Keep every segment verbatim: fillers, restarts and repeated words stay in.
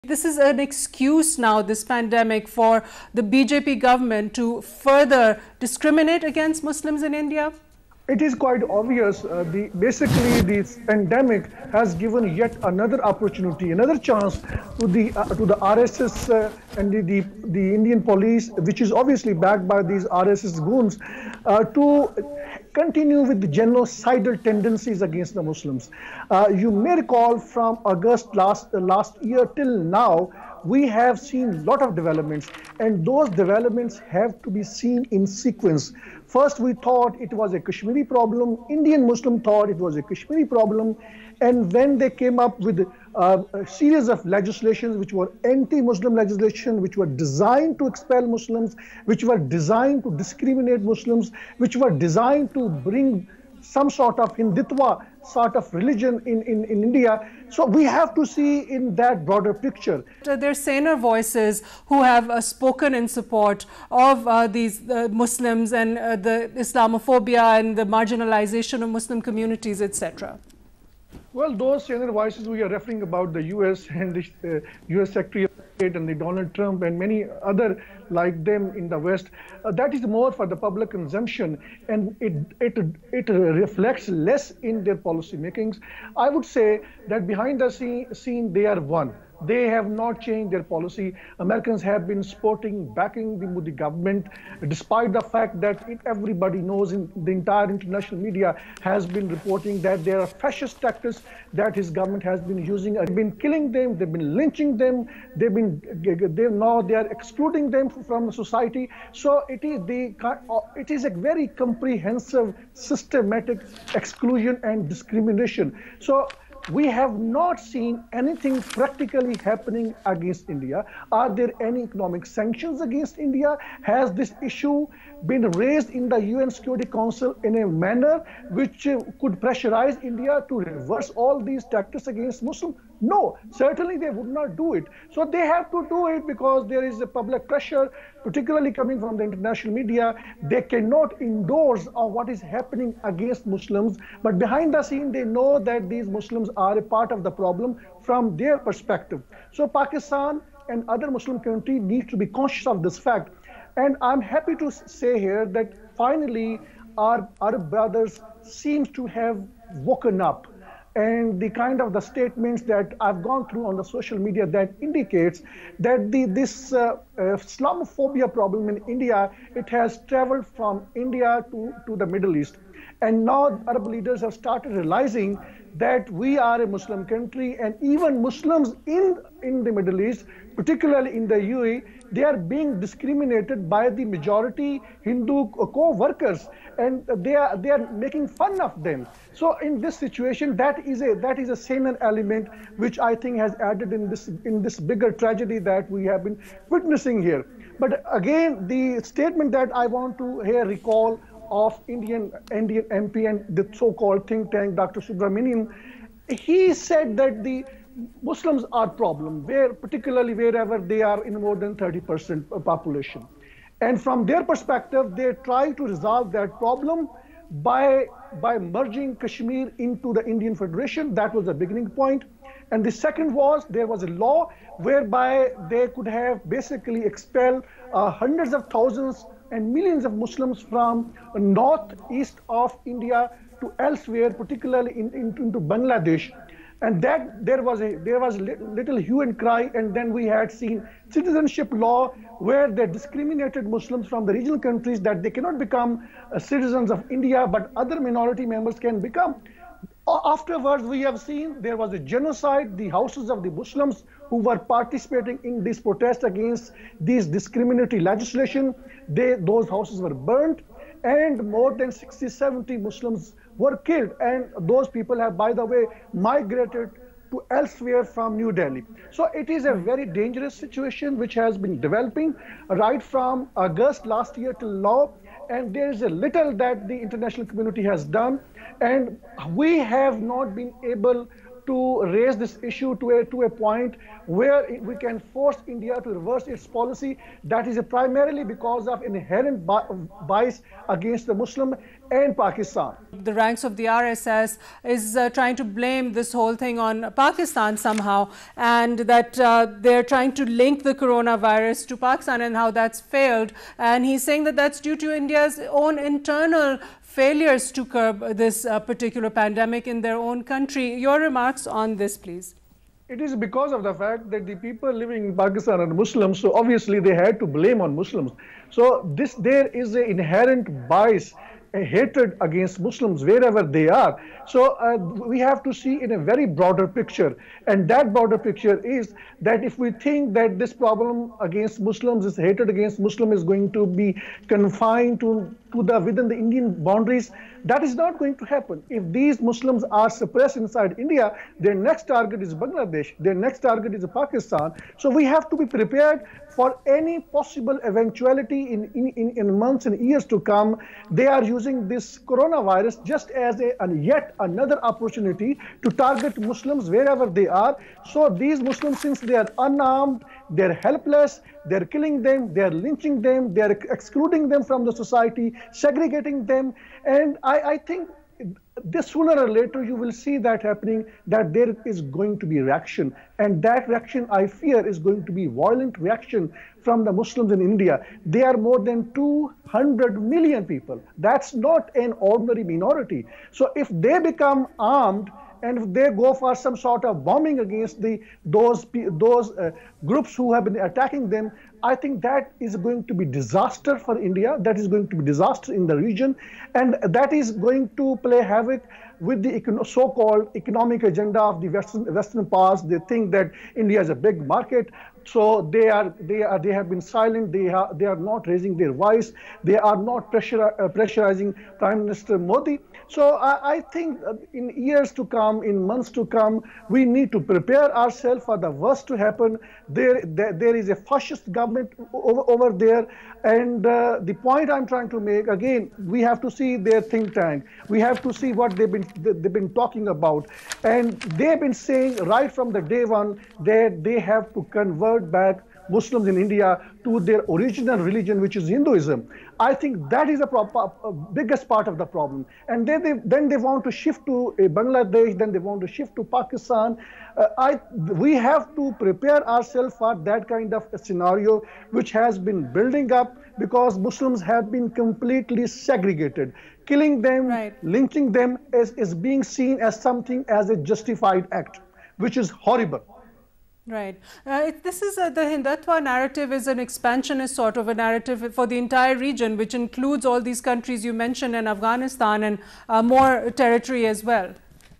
This is an excuse now, this pandemic, for the B J P government to further discriminate against Muslims in India? It is quite obvious. Uh, the, basically, this pandemic has given yet another opportunity, another chance to the uh, to the R S S uh, and the, the the Indian police, which is obviously backed by these R S S goons, uh, to continue with the genocidal tendencies against the Muslims. Uh, you may recall from August last uh, last year till now, we have seen a lot of developments, and those developments have to be seen in sequence. First, we thought it was a Kashmiri problem. Indian Muslim thought it was a Kashmiri problem. And when they came up with uh, a series of legislations which were anti-Muslim legislation, which were designed to expel Muslims, which were designed to discriminate Muslims, which were designed to bring some sort of Hindutva sort of religion in, in, in India. So we have to see in that broader picture. There are saner voices who have uh, spoken in support of uh, these uh, Muslims and uh, the Islamophobia and the marginalization of Muslim communities, et cetera. Well, those saner voices we are referring about the U S and the uh, U S Secretary of State and the Donald Trump and many other like them in the West, uh, that is more for the public consumption, and it, it, it reflects less in their policy makings. I would say that behind the scene, scene they are one. They have not changed their policy. Americans have been supporting, backing the Modi government, despite the fact that it, everybody knows, in the entire international media has been reporting that there are fascist tactics that his government has been using. They've been killing them, they've been lynching them, they've been, they now they are excluding them from the society. So it is the it is a very comprehensive, systematic exclusion and discrimination. So we have not seen anything practically happening against India. Are there any economic sanctions against India? Has this issue been raised in the U N Security Council in a manner which uh, could pressurize India to reverse all these tactics against Muslims? No, certainly they would not do it. So they have to do it because there is a public pressure, particularly coming from the international media. They cannot endorse on what is happening against Muslims, but behind the scene, they know that these Muslims are a part of the problem from their perspective. So Pakistan and other Muslim countries need to be conscious of this fact. And I'm happy to say here that finally our Arab brothers seem to have woken up. And the kind of the statements that I've gone through on the social media that indicates that the, this uh, uh, Islamophobia problem in India, it has traveled from India to, to the Middle East. And now Arab leaders have started realizing that we are a Muslim country, and even Muslims in, in the Middle East, particularly in the U A E, they are being discriminated by the majority Hindu co-workers, and they are they are making fun of them. So in this situation, that is a that is a saner element which I think has added in this in this bigger tragedy that we have been witnessing here. But again, the statement that I want to here recall of Indian Indian M P and the so-called think tank, Doctor Subramanian, he said that the Muslims are problem, where particularly wherever they are in more than thirty percent population. And from their perspective, they try to resolve that problem by, by merging Kashmir into the Indian Federation. That was the beginning point. And the second was, there was a law whereby they could have basically expelled uh, hundreds of thousands and millions of Muslims from northeast of India to elsewhere, particularly in, in, into Bangladesh. And that there was a there was a little hue and cry, and then we had seen citizenship law where they discriminated Muslims from the regional countries that they cannot become uh, citizens of India, but other minority members can become. Afterwards, we have seen there was a genocide. The houses of the Muslims who were participating in this protest against this discriminatory legislation, they those houses were burnt, and more than sixty, seventy Muslims were killed, and those people have, by the way, migrated to elsewhere from New Delhi. So it is a very dangerous situation which has been developing right from August last year till now, and there is a little that the international community has done, and we have not been able to raise this issue to a, to a point where it, we can force India to reverse its policy. That is primarily because of inherent bias against the Muslim and Pakistan. The ranks of the R S S is uh, trying to blame this whole thing on Pakistan somehow, and that uh, they're trying to link the coronavirus to Pakistan and how that's failed. And he's saying that that's due to India's own internal failures to curb this uh, particular pandemic in their own country. Your remarks on this, please. It is because of the fact that the people living in Pakistan are Muslims, so obviously they had to blame on Muslims. So this there is an inherent bias, a hatred against Muslims wherever they are. So uh, we have to see in a very broader picture, and that broader picture is that if we think that this problem against Muslims, this hatred against Muslims is going to be confined to, to the within the Indian boundaries, that is not going to happen. If these Muslims are suppressed inside India, their next target is Bangladesh, their next target is Pakistan. So we have to be prepared for any possible eventuality in, in, in months and years to come. They are using this coronavirus just as a and yet another opportunity to target Muslims wherever they are. So these Muslims, since they are unarmed, they're helpless, they're killing them, they're lynching them, they're excluding them from the society, segregating them. And I, I think this sooner or later you will see that happening, that there is going to be reaction. And that reaction, I fear, is going to be violent reaction from the Muslims in India. They are more than two hundred million people. That's not an ordinary minority. So if they become armed, and if they go for some sort of bombing against the those those uh, groups who have been attacking them, I think that is going to be disaster for India. That is going to be disaster in the region, and that is going to play havoc with the so-called economic agenda of the Western Western powers. They think that India is a big market, so they are they are they have been silent. They are they are not raising their voice. They are not pressure uh, pressurizing Prime Minister Modi. So I, I think in years to come, in months to come, we need to prepare ourselves for the worst to happen. There there, there is a fascist government over, over there, and uh, the point I'm trying to make again, we have to see their think tank. We have to see what they've been they've been talking about, and they've been saying right from the day one that they have to convert back Muslims in India to their original religion, which is Hinduism. I think that is the uh, biggest part of the problem. And then they, then they want to shift to uh, Bangladesh, then they want to shift to Pakistan. Uh, I, we have to prepare ourselves for that kind of a scenario, which has been building up because Muslims have been completely segregated. Killing them, right. lynching them is, is being seen as something as a justified act, which is horrible. Right. Uh, it, this is uh, the Hindutva narrative is an expansionist sort of a narrative for the entire region, which includes all these countries you mentioned and Afghanistan and uh, more territory as well.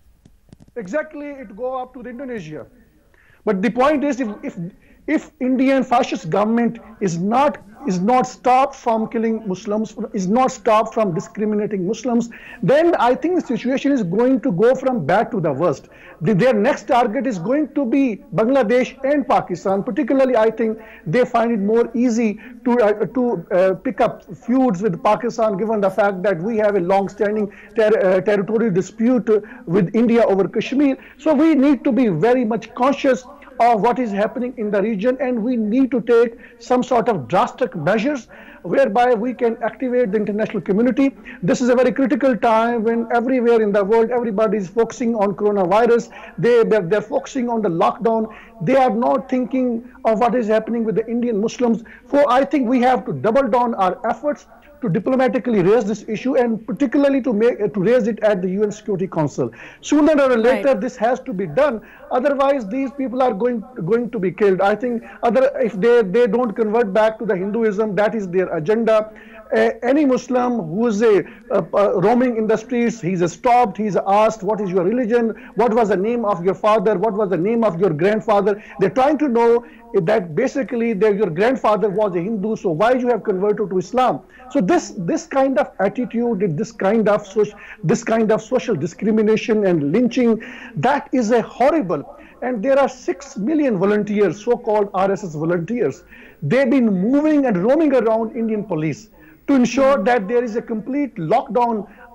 Exactly, it go up to Indonesia. But the point is, if, if, if Indian fascist government is not is not stopped from killing Muslims, is not stopped from discriminating Muslims, then I think the situation is going to go from bad to the worst. The, their next target is going to be Bangladesh and Pakistan. Particularly, I think they find it more easy to uh, to uh, pick up feuds with Pakistan, given the fact that we have a long-standing ter uh, territorial dispute with India over Kashmir. So we need to be very much conscious of what is happening in the region, and we need to take some sort of drastic measures whereby we can activate the international community. This is a very critical time when everywhere in the world everybody is focusing on coronavirus. They, they're, they're focusing on the lockdown. They are not thinking of what is happening with the Indian Muslims. So I think we have to double down our efforts to diplomatically raise this issue, and particularly to make to raise it at the U N Security Council. Sooner or later, right. this has to be done. Otherwise, these people are going going to be killed. I think other if they they don't convert back to the Hinduism, that is their agenda. Uh, any Muslim who is a, uh, uh, roaming in the streets, he's stopped, he's asked, what is your religion? What was the name of your father? What was the name of your grandfather? They're trying to know that basically your grandfather was a Hindu, so why you have converted to Islam? So this this kind of attitude, this kind of social, this kind of social discrimination and lynching, that is a horrible. And there are six million volunteers, so-called R S S volunteers. They've been moving and roaming around Indian police to ensure that there is a complete lockdown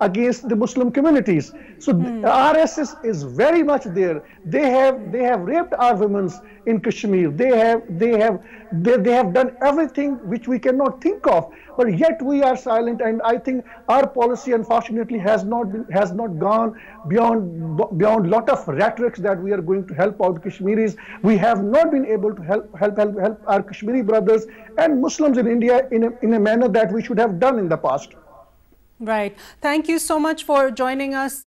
against the Muslim communities. So mm. R S S is very much there. They have they have raped our women in Kashmir. They have they have they, they have done everything which we cannot think of. But yet we are silent, and I think our policy, unfortunately, has not been has not gone beyond beyond lot of rhetorics that we are going to help out Kashmiris. We have not been able to help help help help our Kashmiri brothers and Muslims in India in a, in a manner that we should have done in the past. Right. Thank you so much for joining us.